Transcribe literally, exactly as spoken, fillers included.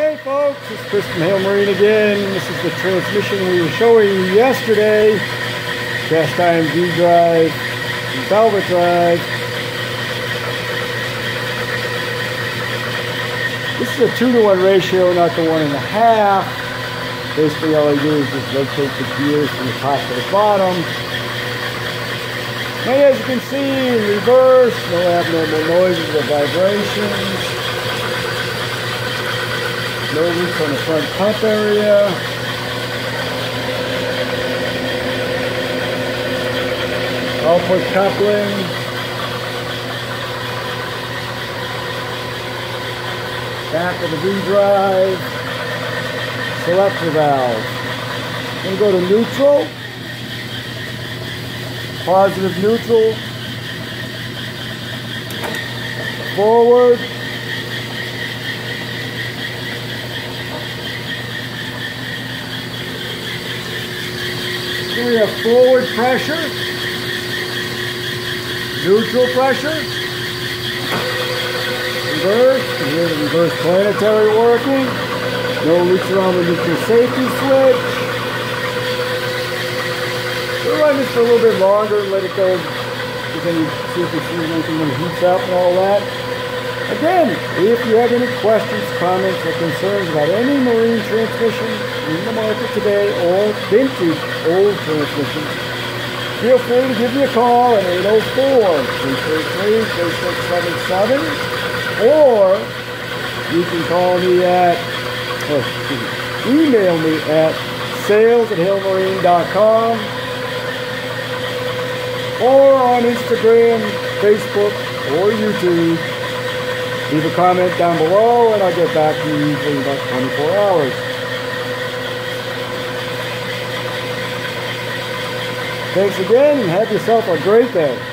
Hey folks, it's Chris from Hale Marine again. This is the transmission we were showing you yesterday. Cast iron V drive, velvet drive. This is a two to one ratio, not the one and a half. Basically all I do is just rotate the gears from the top to the bottom. And as you can see, in reverse, no abnormal noises or vibrations. No leaks on the front pump area. Output coupling. Back of the V drive. Selector valve. Then go to neutral. Positive neutral. Forward. We have forward pressure, neutral pressure, reverse, and here's the reverse planetary working. No leaks around the neutral safety switch. We'll run this for a little bit longer and let it go, then you see if you see anything when it heats up and all that. Again, if you have any questions, comments, or concerns about any marine transmission in the market today or vintage old transmissions, feel free to give me a call at eight oh four, three three three, three six seven seven, or you can call me at, or excuse me, email me at sales at hale marine dot com, or on Instagram, Facebook, or YouTube. Leave a comment down below and I'll get back to you usually in about twenty-four hours. Thanks again and have yourself a great day.